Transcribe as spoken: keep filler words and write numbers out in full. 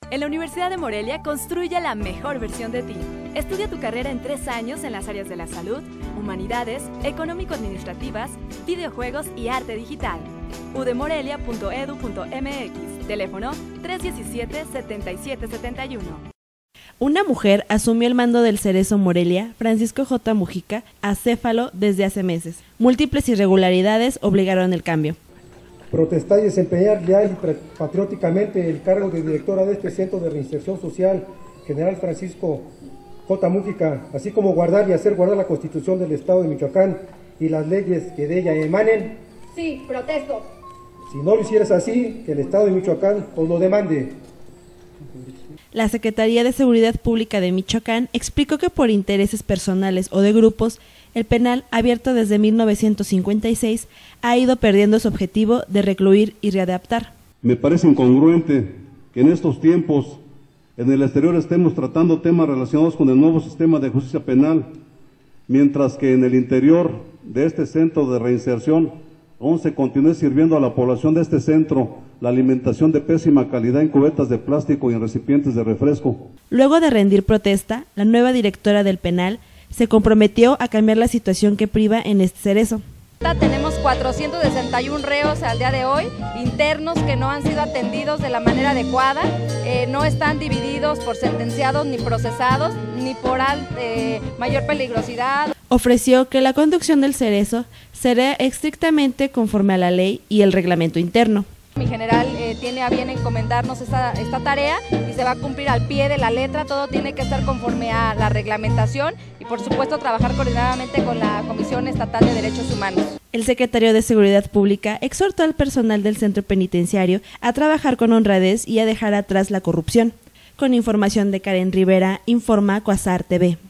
En la Universidad de Morelia construye la mejor versión de ti. Estudia tu carrera en tres años en las áreas de la salud, humanidades, económico-administrativas, videojuegos y arte digital. u d morelia punto e d u punto m x, teléfono tres uno siete, siete siete siete uno. Una mujer asumió el mando del Cerezo Morelia, Francisco J. Mujica, acéfalo desde hace meses. Múltiples irregularidades obligaron el cambio. Protestar y desempeñar leal y patrióticamente el cargo de directora de este Centro de Reinserción Social, General Francisco J. Mujica, así como guardar y hacer guardar la Constitución del Estado de Michoacán y las leyes que de ella emanen. Sí, protesto. Si no lo hicieras así, que el Estado de Michoacán os lo demande. La Secretaría de Seguridad Pública de Michoacán explicó que por intereses personales o de grupos, el penal, abierto desde mil novecientos cincuenta y seis, ha ido perdiendo su objetivo de recluir y readaptar. Me parece incongruente que en estos tiempos en el exterior estemos tratando temas relacionados con el nuevo sistema de justicia penal, mientras que en el interior de este centro de reinserción aún se continúe sirviendo a la población de este centro la alimentación de pésima calidad en cubetas de plástico y en recipientes de refresco. Luego de rendir protesta, la nueva directora del penal se comprometió a cambiar la situación que priva en este cerezo. Tenemos cuatrocientos sesenta y uno reos al día de hoy, internos que no han sido atendidos de la manera adecuada, eh, no están divididos por sentenciados ni procesados, ni por eh, mayor peligrosidad. Ofreció que la conducción del cerezo será estrictamente conforme a la ley y el reglamento interno. Mi general eh, tiene a bien encomendarnos esta, esta tarea y se va a cumplir al pie de la letra, todo tiene que estar conforme a la reglamentación y por supuesto trabajar coordinadamente con la Comisión Estatal de Derechos Humanos. El secretario de Seguridad Pública exhortó al personal del centro penitenciario a trabajar con honradez y a dejar atrás la corrupción. Con información de Karen Rivera, informa Cuasar T V.